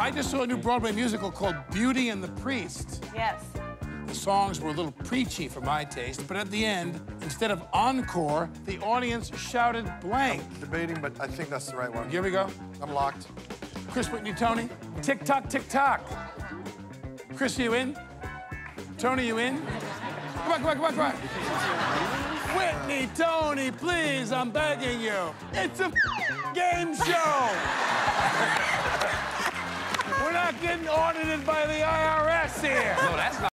I just saw a new Broadway musical called Beauty and the Priest. Yes. The songs were a little preachy for my taste, but at the end, instead of encore, the audience shouted blank. I'm debating, but I think that's the right one. Here we go. I'm locked. Chris, Whitney, Tony. Tick tock, tick tock. Chris, you in? Tony, you in? Come on, come on, come on, come on. Whitney, Tony, please, I'm begging you. It's a game show. We're not getting audited by the IRS here. No, that's not.